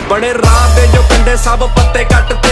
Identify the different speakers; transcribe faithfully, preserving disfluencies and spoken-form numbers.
Speaker 1: बड़े राह दे जो कंडे सब पत्ते कट